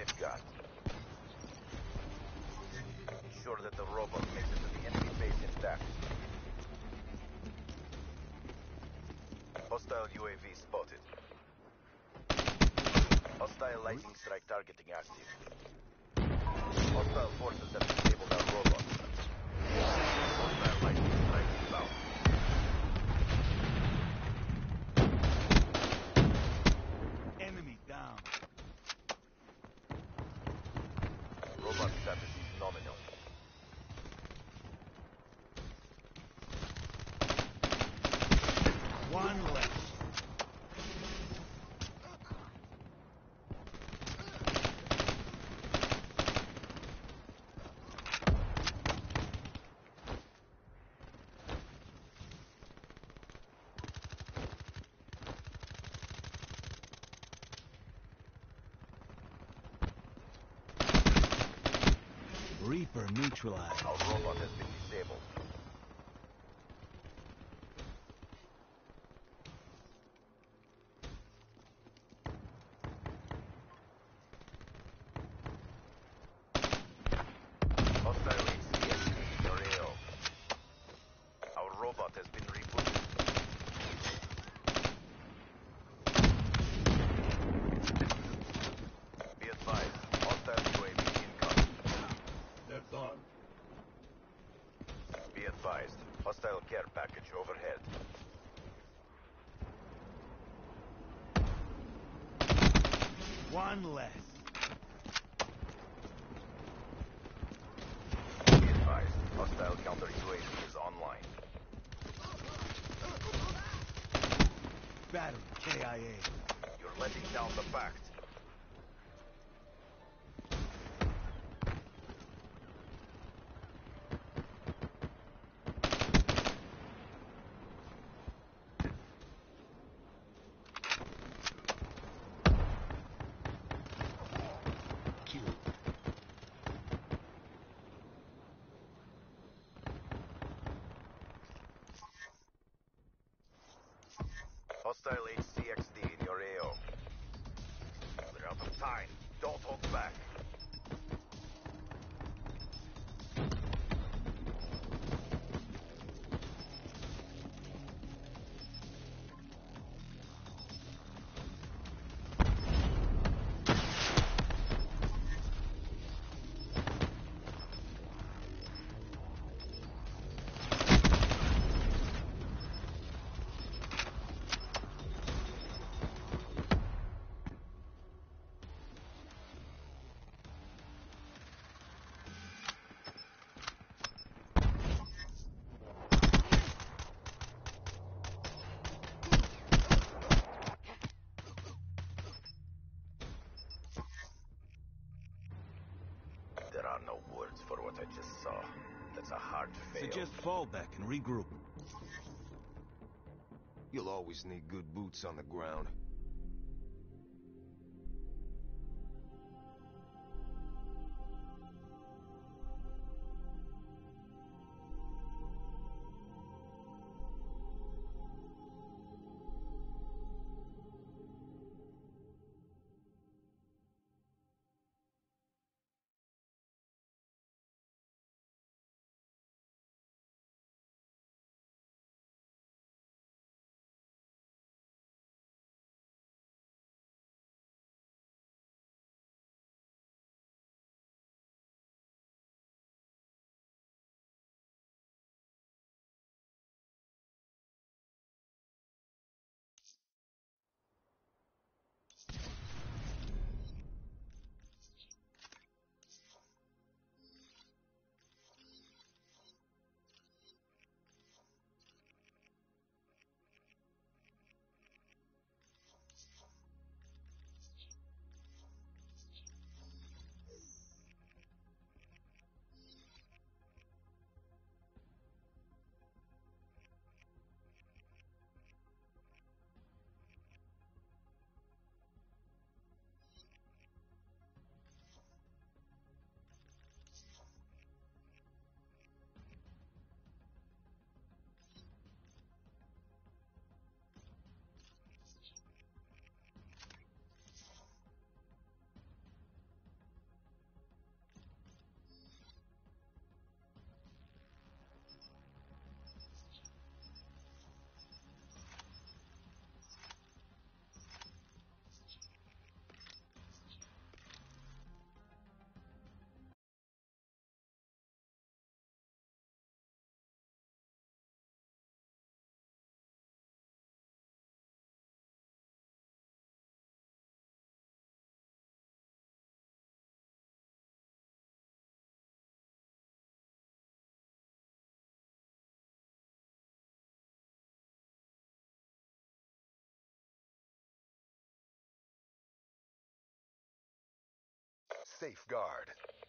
they've got. Ensure that the robot makes it to the enemy base intact. Hostile UAV spotted. Hostile lightning strike targeting active. Hostile forces have disabled our robot. Hostile lightning strike inbound. Enemy down. Robot status is nominal. One left. Reaper neutralized. Our robot has been disabled. Hostile HCXD in your AO. Our robot has been rebooted. Be advised, hostile UAV incoming. They're done. Be advised, hostile care package overhead. One less. Be advised, hostile counter UAV is online. Battery KIA. You're letting down the pact. Hostile HCXD in your AO. We're out of time. Don't hold back. There are no words for what I just saw. That's a hard fail. Suggest fall back and regroup. You'll always need good boots on the ground. safeguard.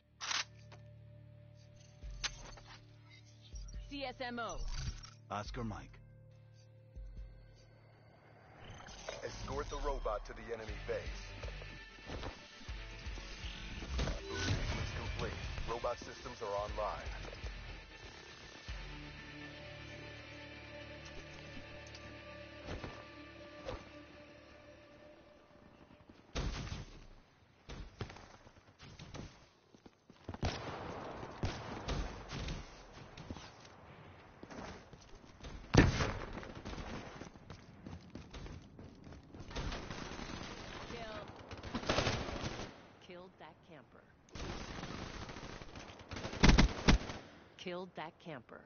CSMO. Oscar Mike. Escort the robot to the enemy base. Boost sequence complete. Robot systems are online. Killed that camper. Killed that camper.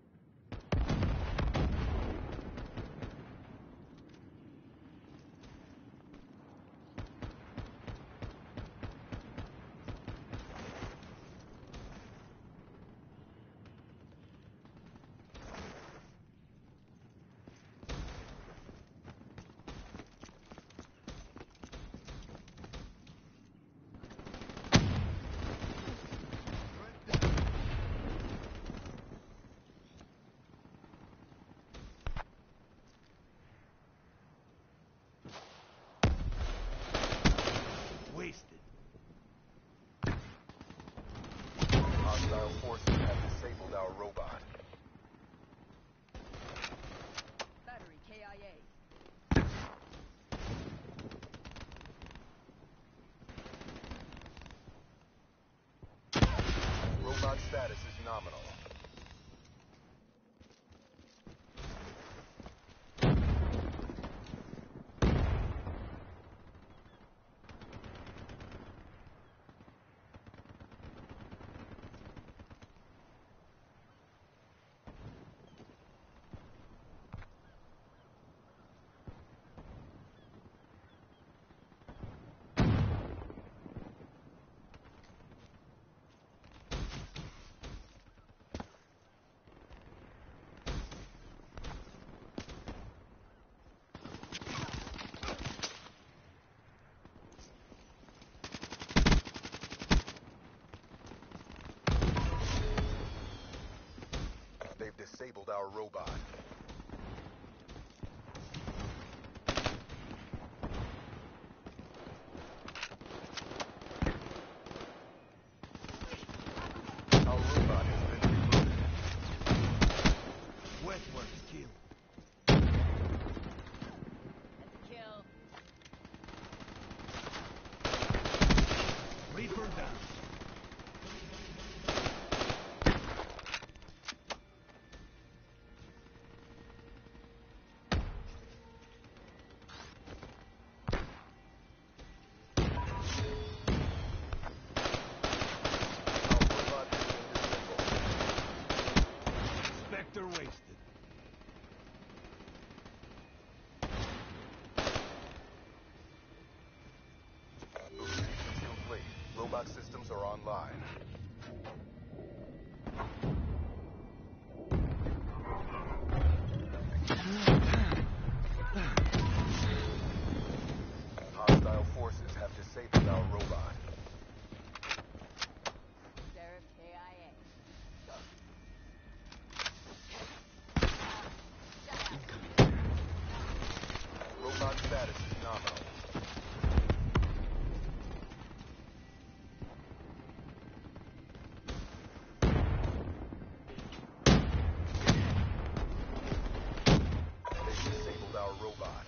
Wasted. Hostile forces have disabled our robot. Battery KIA. Robot status is nominal. They've disabled our robot. Our robot has been rebooted. Westworks killed. That's a kill. Reaper down. Our robot has been disabled. Spectre wasted. Boost sequence complete. Robot systems are online. Hostile forces have disabled our robot. Seraph KIA. Robot status is nominal. They've disabled our robot.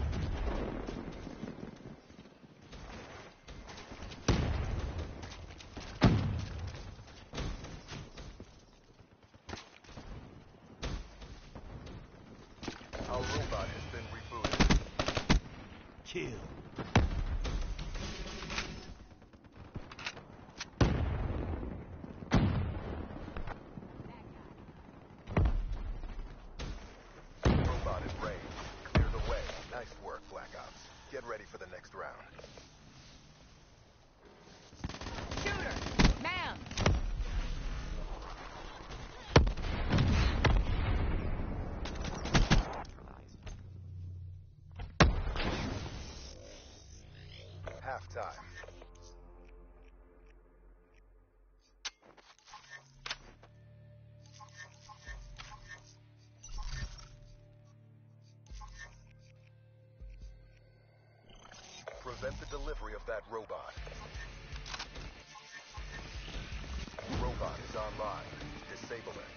Our robot has been rebooted. Kill. Robot in range. Clear the way. Nice work, Black Ops. Get ready for the next round. Shooter! Man! Halftime. Prevent the delivery of that robot. Robot is online. Disable it.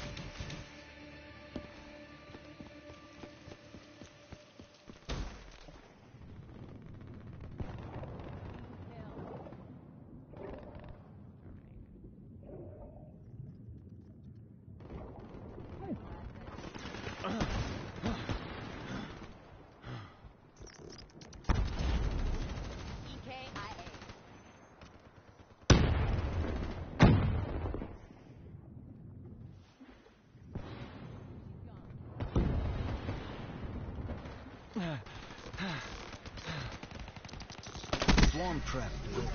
Swarm trap.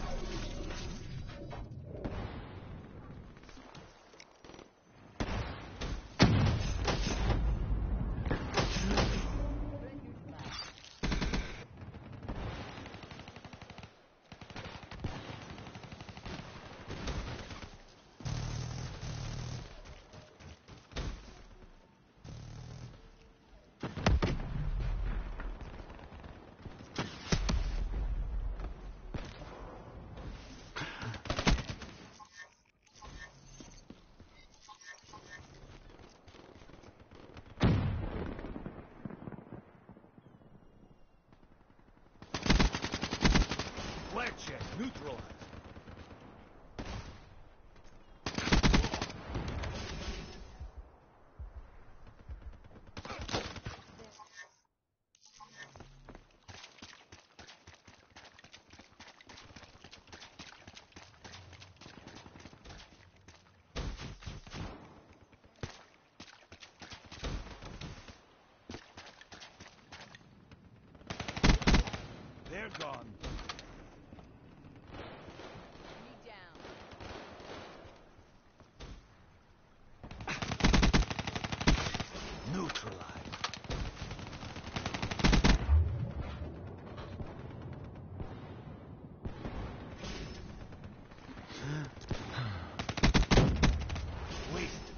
Flare check neutralized. They're gone. Enemy down. Neutralized. Wasted.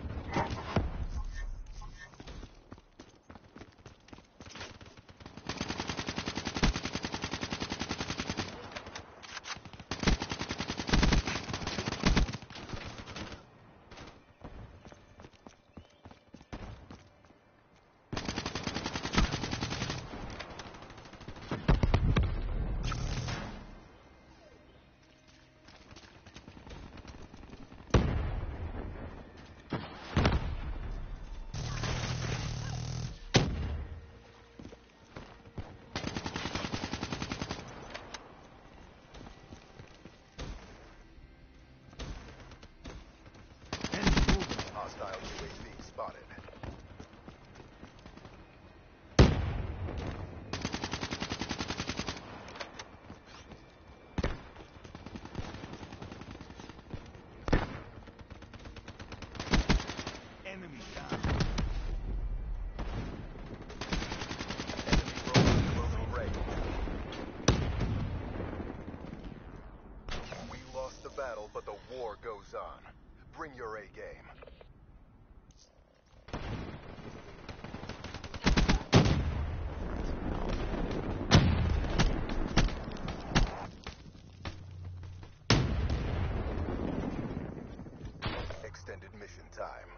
Hostile UAV spotted. Enemy down. Enemy robot closing range. We lost the battle, but the war goes on. Bring your A game. Extended mission time.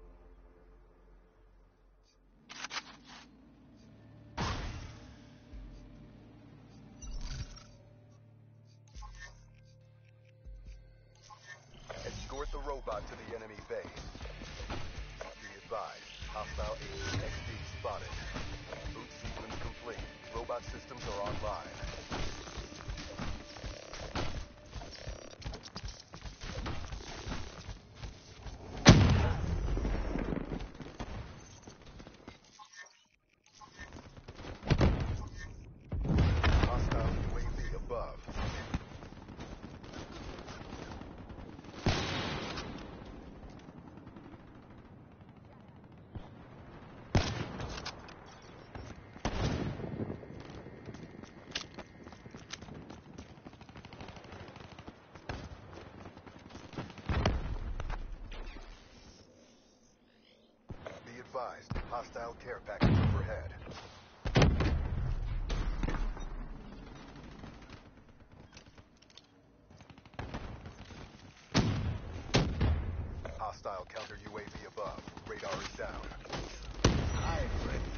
Escort the robot to the enemy base. Be advised, hostile HXD spotted. Boot sequence complete. Robot systems are online. Hostile UAV above. Be advised, hostile care package overhead. counter UAV above. Radar is down. I'm ready.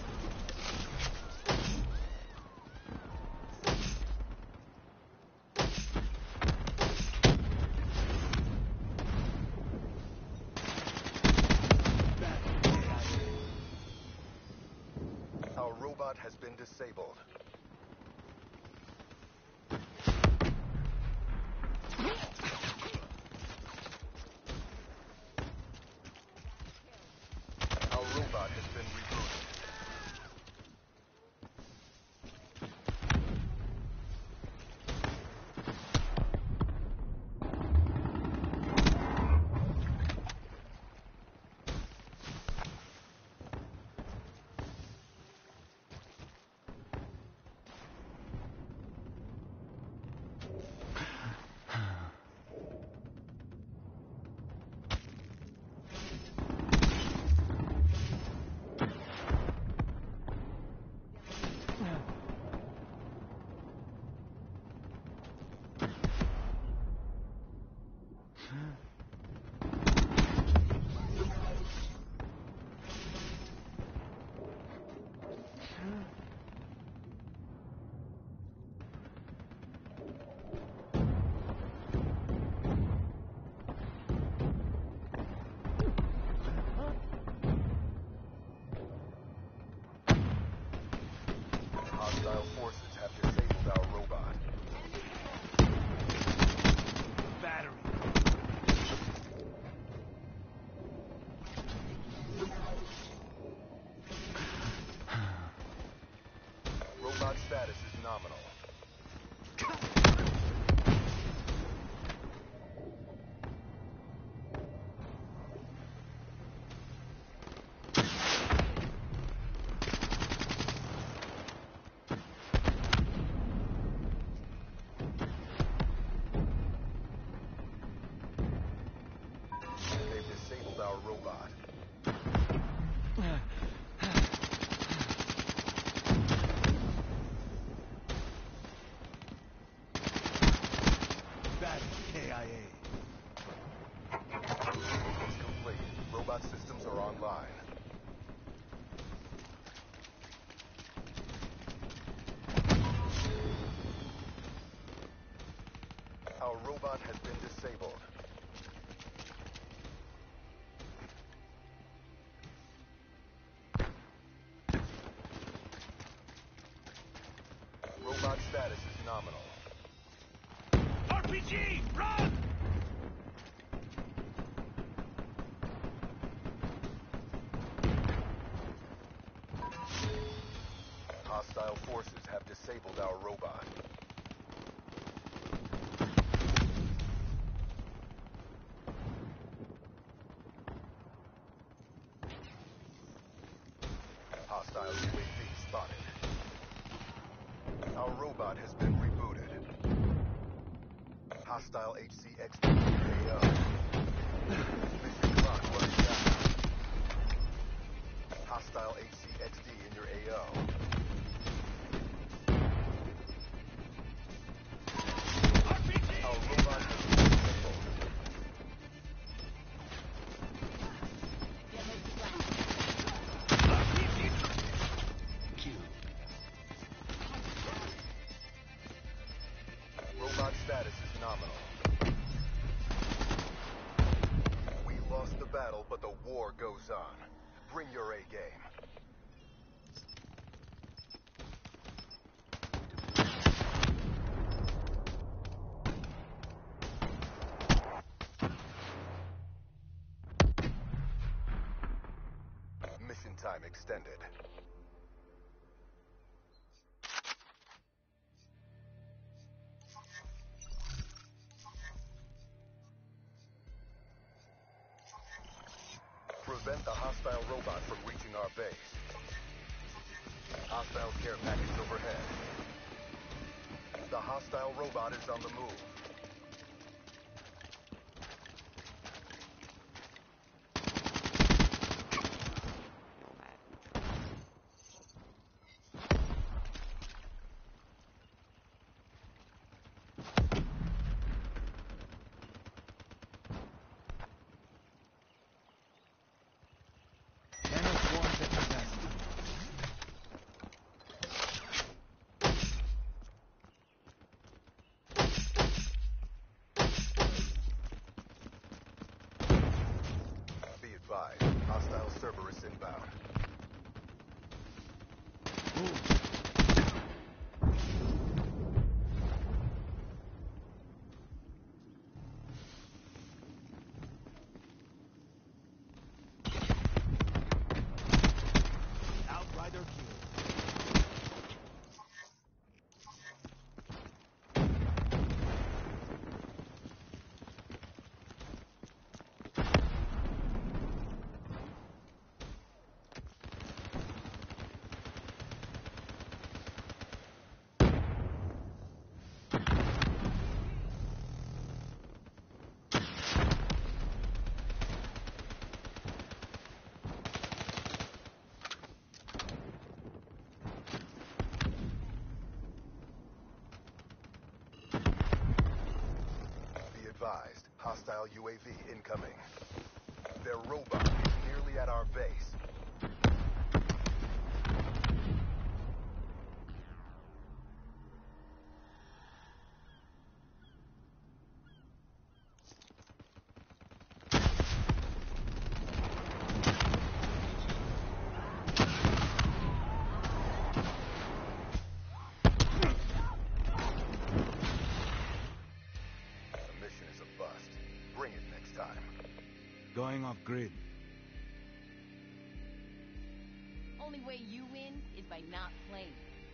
Our robot has been disabled. Our robot has been rebooted. Hostile forces have disabled our robot. Battery. Robot status is nominal. They've disabled our robot. Battery KIA. Sequence complete. Robot systems are online. Our robot has been disabled. Robot status is nominal. RPG! Run! Hostile forces have disabled our robot. Hostile UAV spotted. Our robot has been rebooted. Hostile HCXD AO. Mission clock running down. Hostile HCXD in your AO. Our robot has been disabled. Robot status is nominal. We lost the battle, but the war goes on. Bring your A game. Mission time extended. Prevent the hostile robot from reaching our base. Hostile care package overhead. The hostile robot is on the move. advised, hostile UAV incoming. Their robot is nearly at our base. Going off grid. Only way you win is by not playing.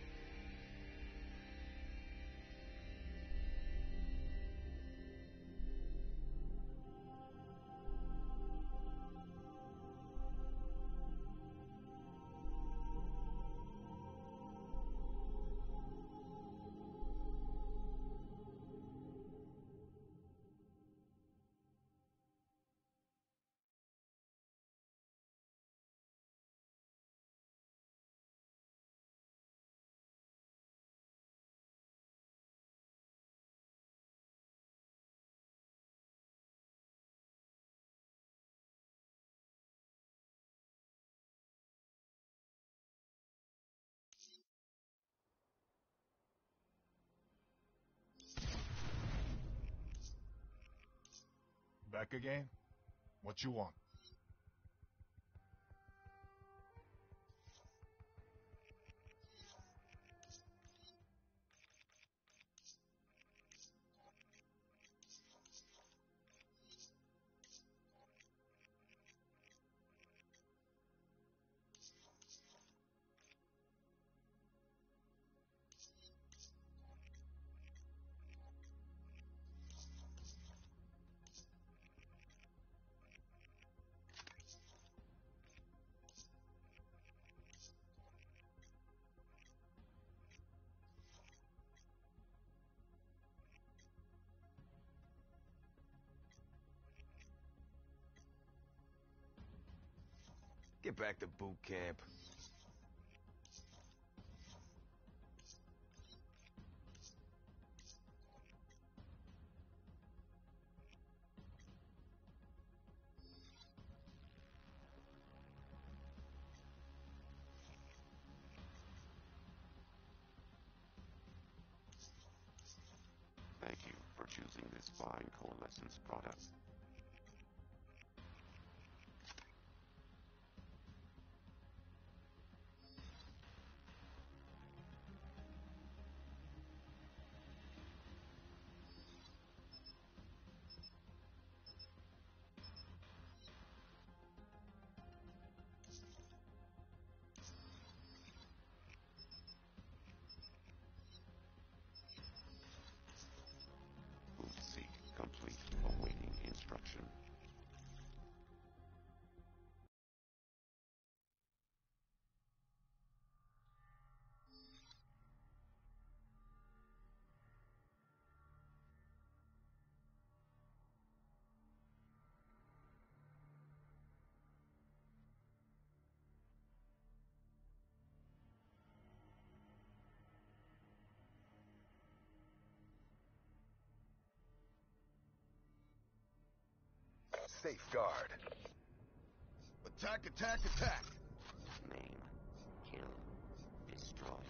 Back again? What you want? Get back to boot camp. Thank you for choosing this fine Coalescence product. Boot seat complete. Awaiting instruction. Safeguard. Attack, attack, attack! Name. Kill. Destroy.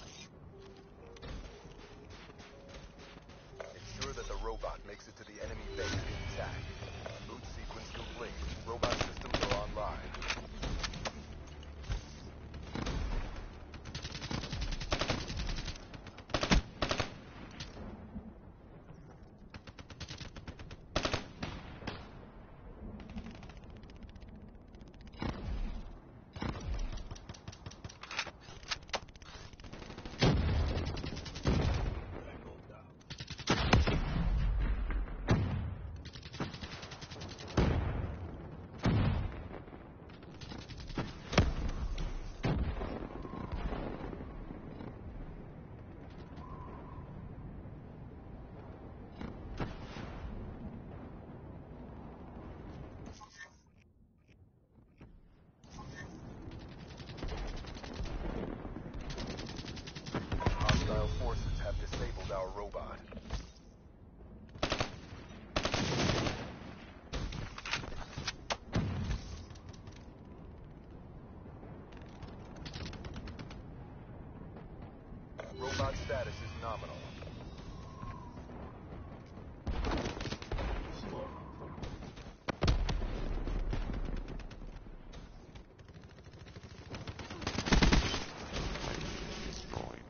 Ensure that the robot makes it to the enemy base intact. Boot sequence complete. Robot systems are online. Hostile forces have disabled our robot. Robot status is nominal. Destroyed.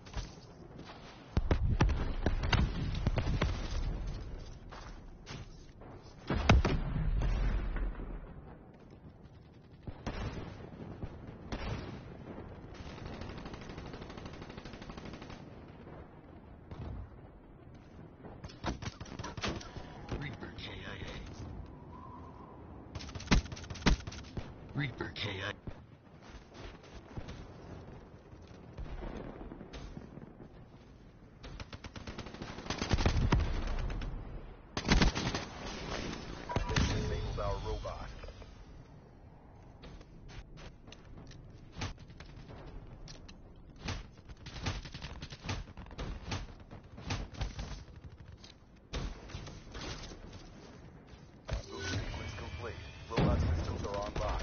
Reaper KIA. Reaper KIA. They disabled our robot. Boot sequence complete. Robot systems are online.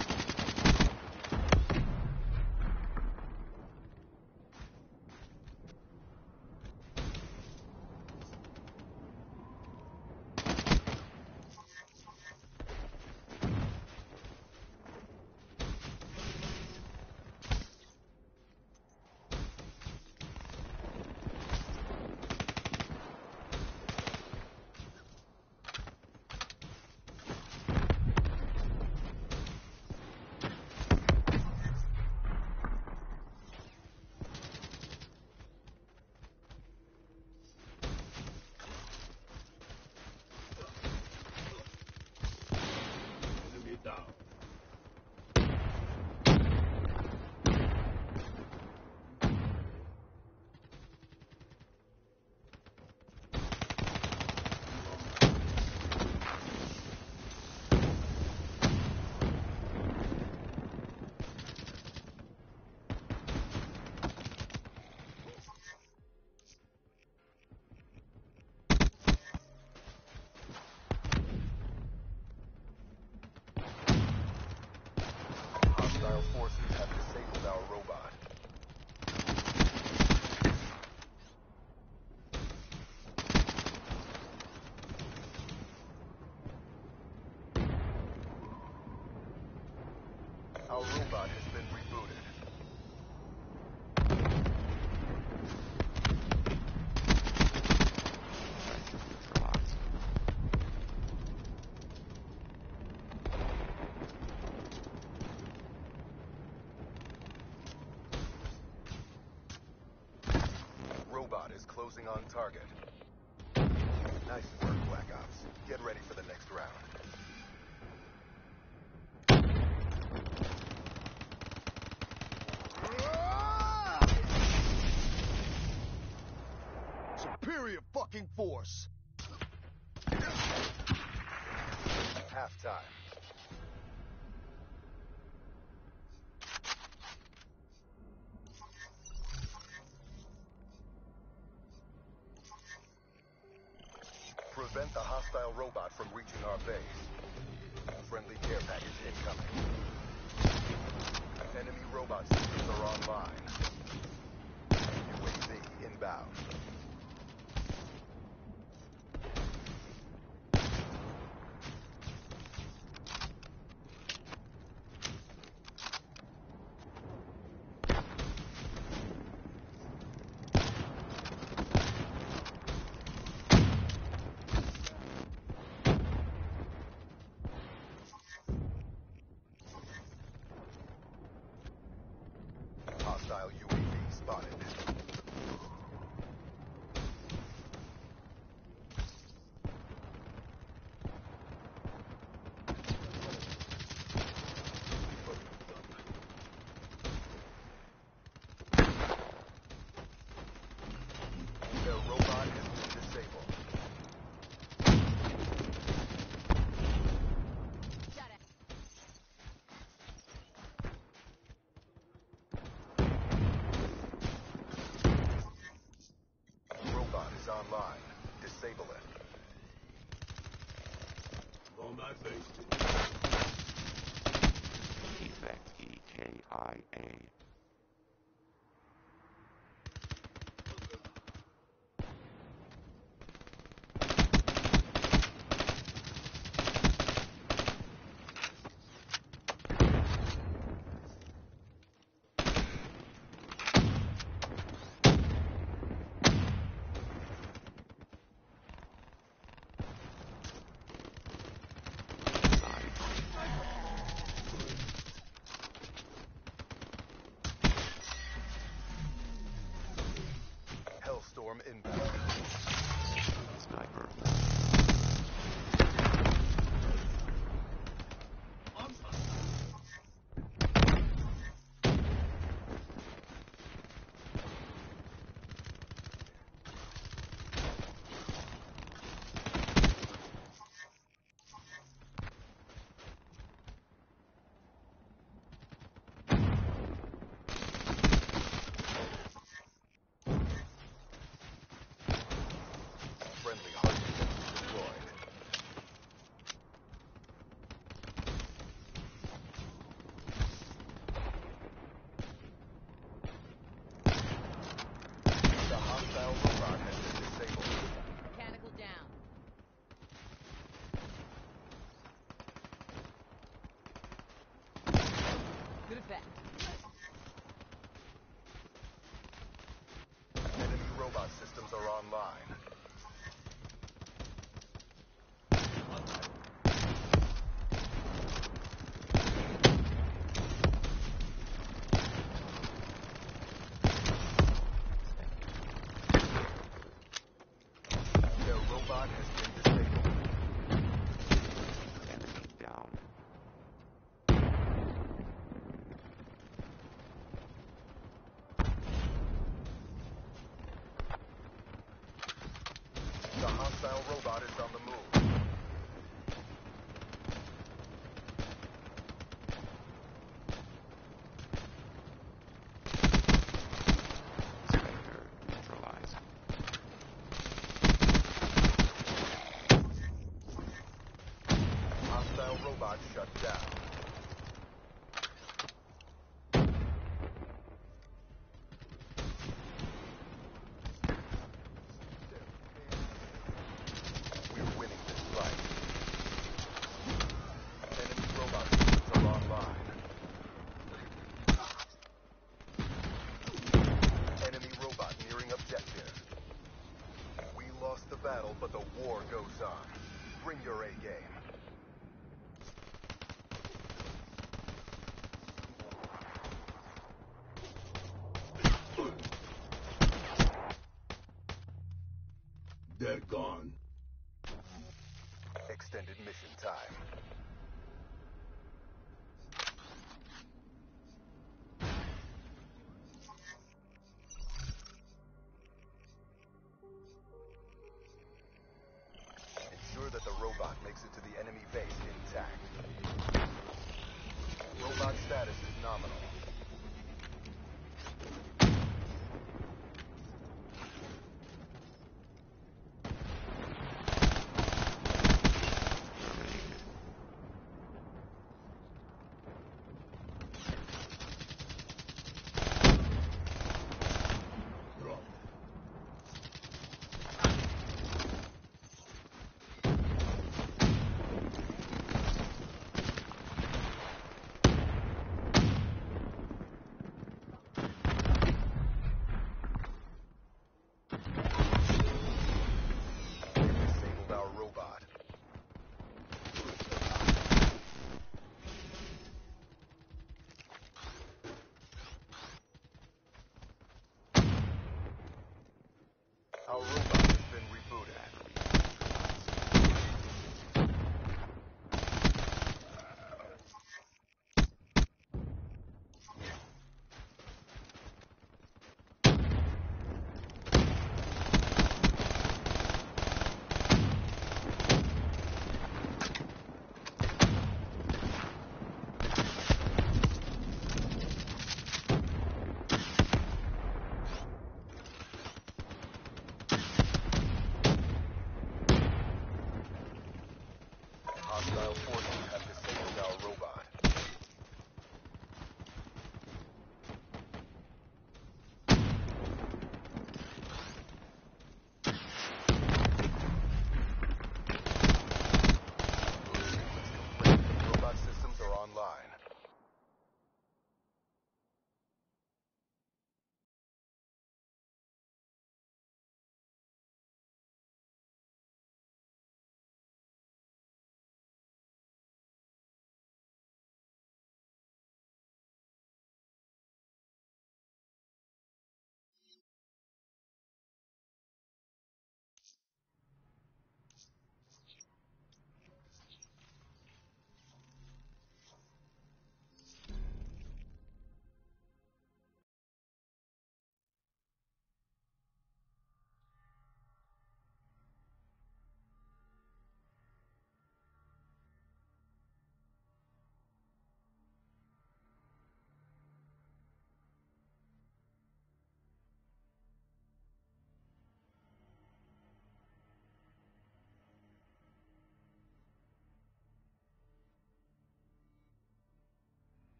Hostile forces have disabled our robot. Our robot has been rebooted. Neutralized. Robot is closing on target. Nice work, Black Ops. Get ready for the next round. Superior fucking force. Halftime. Prevent the hostile robot from reaching our base. Friendly care package incoming. Enemy robot systems are online. UAV inbound. Hostile UAV spotted. Their robot has been disabled. Shut it. Robot is online. Disable it. Effect EKIA. Swarm inbound. Sniper. Friendly hard defenses deployed. The hostile robot has been disabled. Mechanical down. Good effect. Enemy robot systems are online. Their robot has been disabled. Enemy down. The hostile robot is on the move. Spectre neutralized. Hostile robot shut down. We're winning this fight. Enemy robot systems are online. Enemy robot nearing objective. We lost the battle, but the war goes on. Bring your A game. They're gone. Extended mission time. Ensure that the robot makes it to the enemy base intact. Robot status is nominal. Terminated.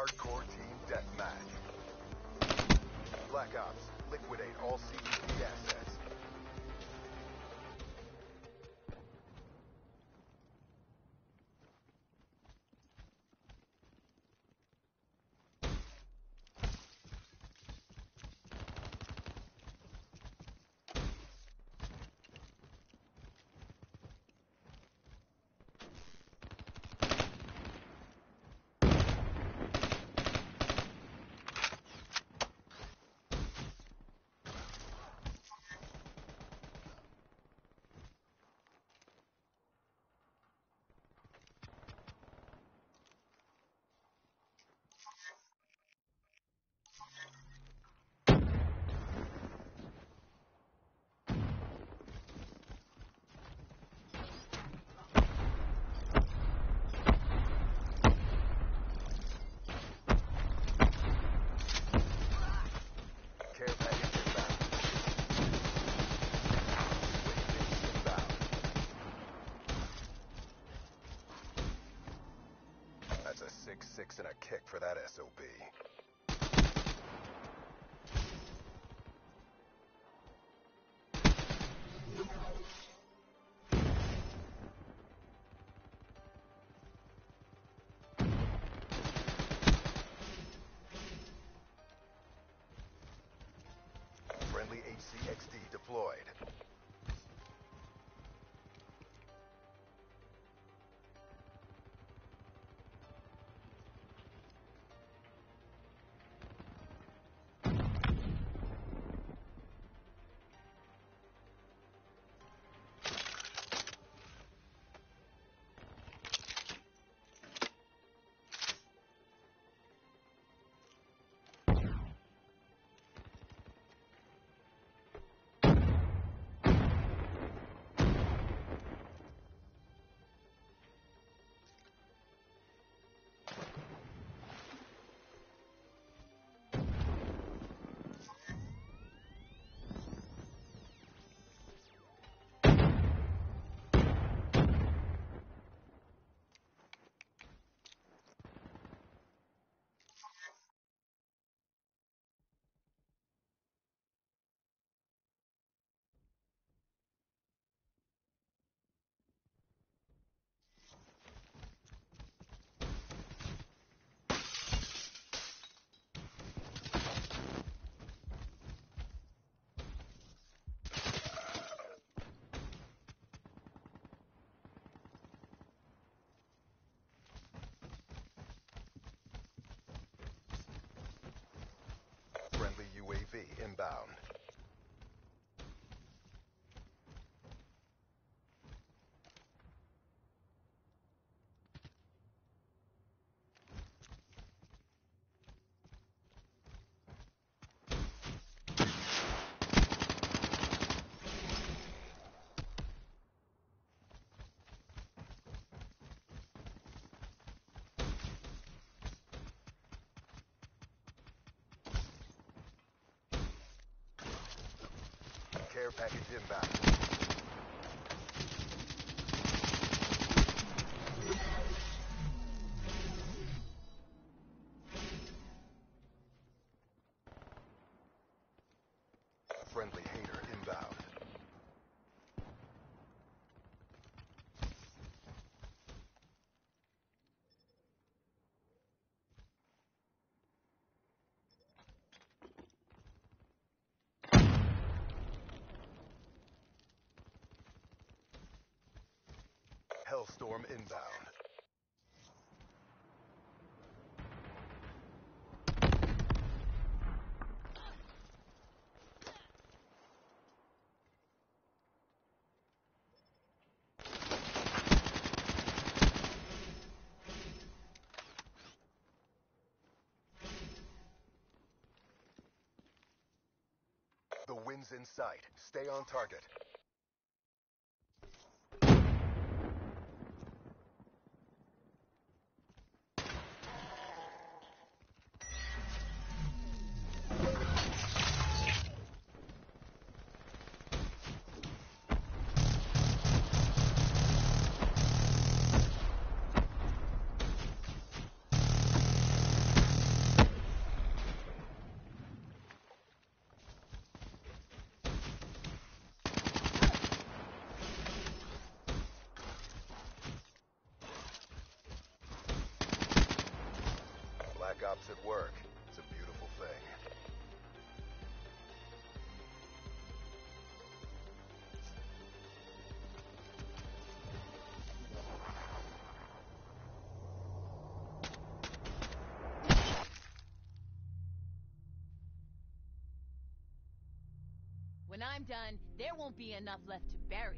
Hardcore Team Deathmatch. Black Ops, liquidate all CEP assets. Care package inbound. Inbound. That's a 6-6 and a kick for that SOB. Friendly HCXD deployed. Friendly UAV inbound. Care package inbound. Friendly hater inbound. Hellstorm inbound. The wind's in sight. Stay on target. I'm done, there won't be enough left to bury.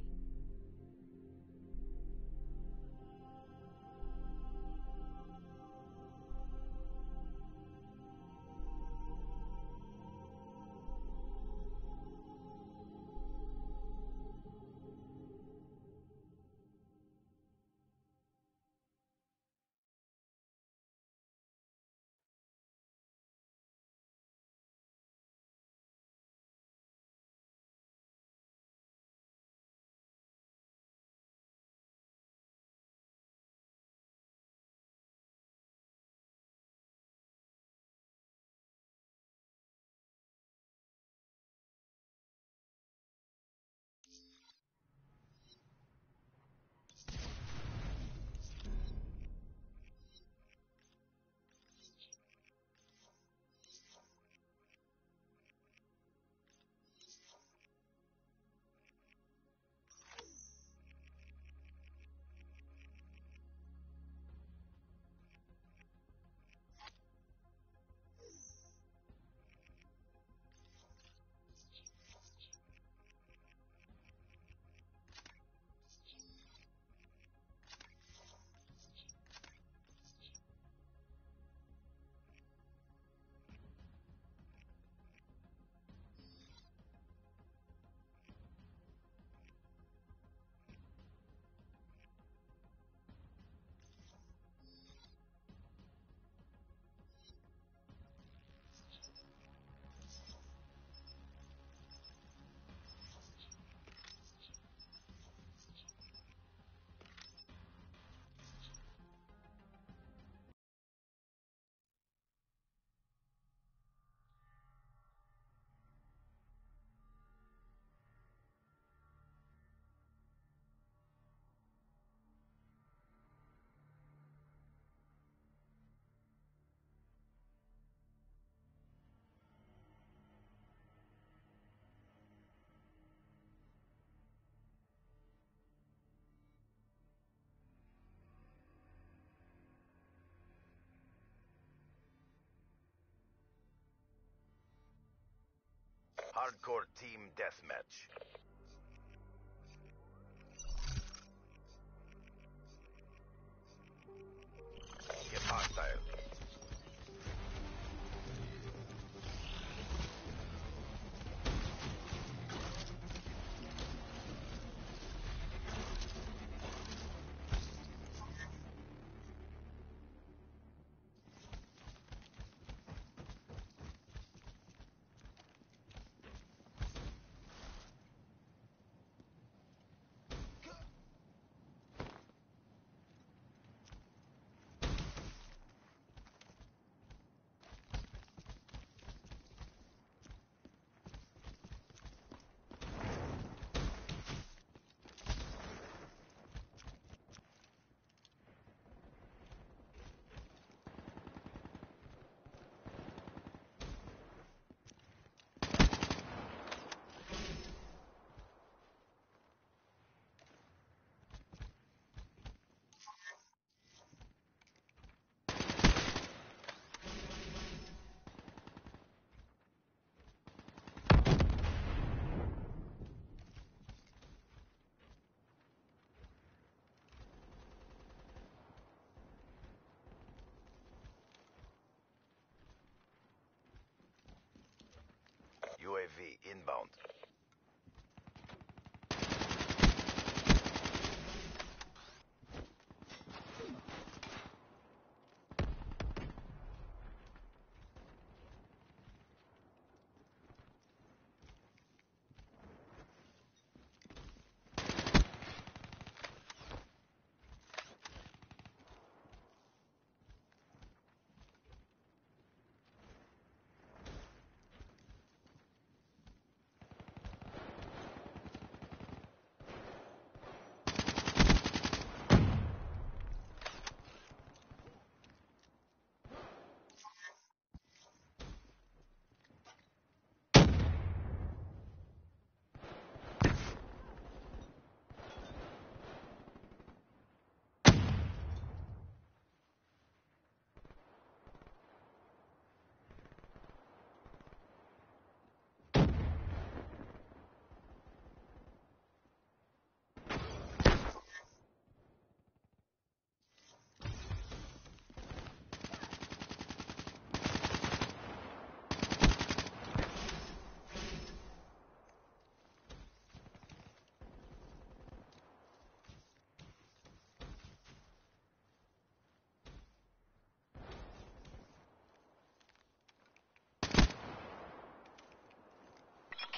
Hardcore team deathmatch. Get hostile. UAV inbound.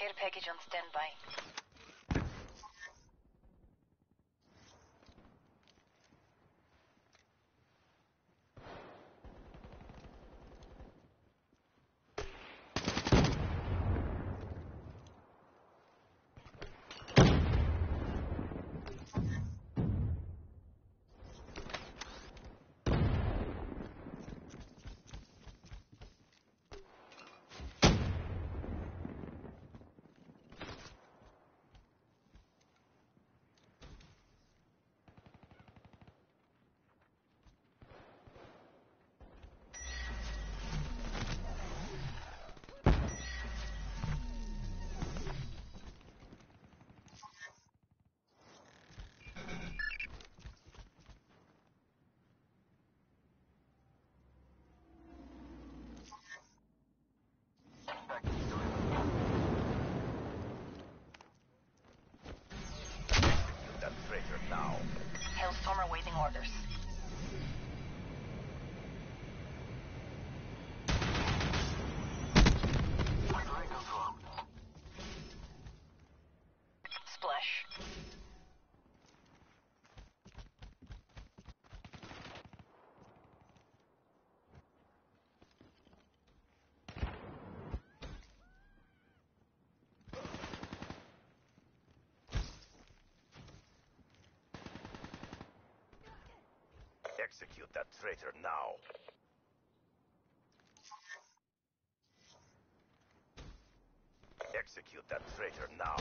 Care package on standby. That traitor now. Hellstorm awaiting orders. Splash. Execute that traitor now. Execute that traitor now.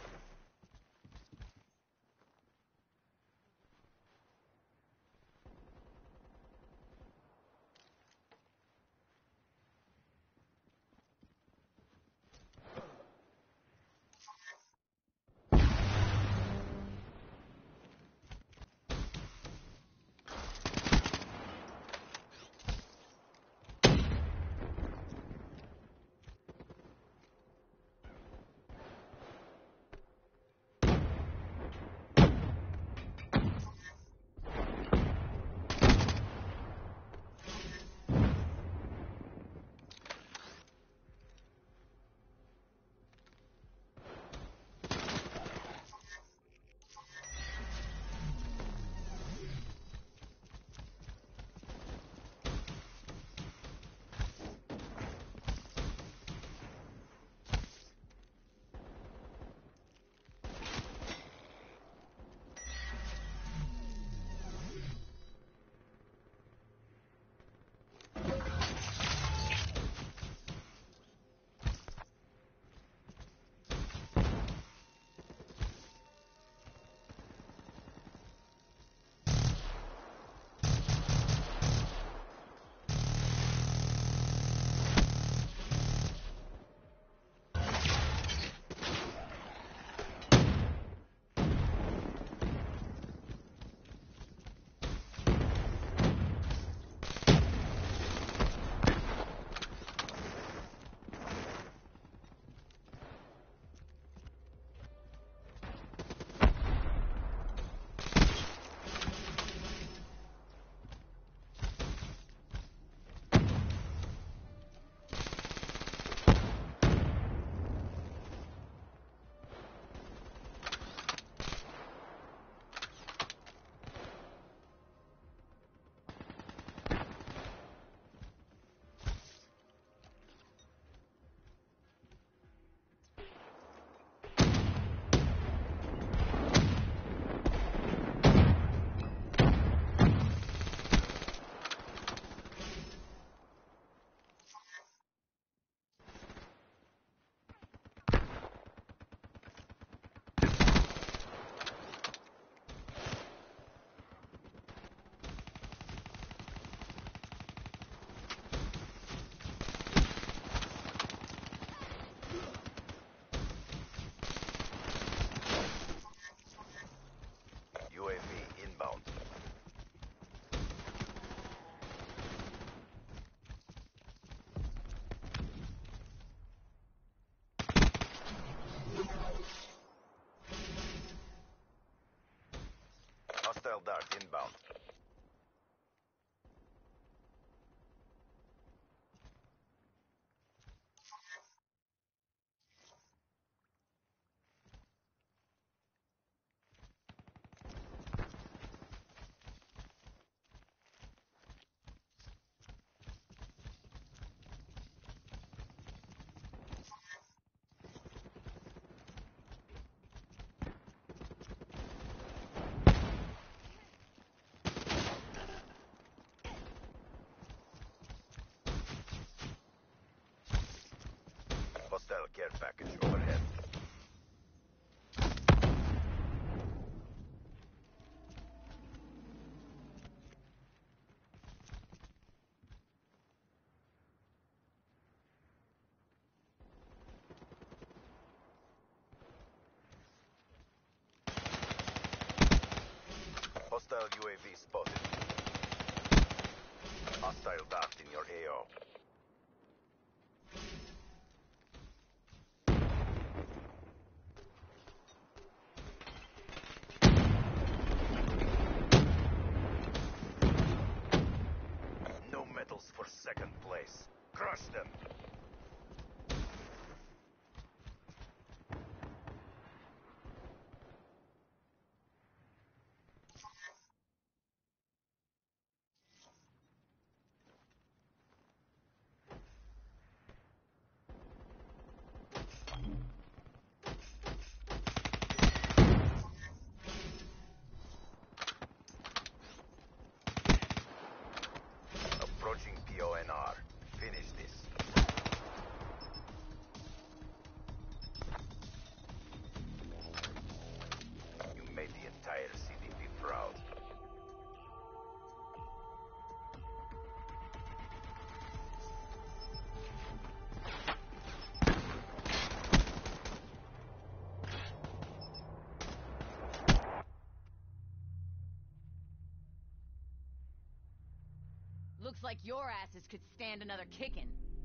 Hostile dart inbound. Hostile UAV spotted. Hostile docked in your AO. No medals for second place. Crush them. Approaching PONR. Finish this. You made the entire CDP proud. Looks like your asses could stand another kicking.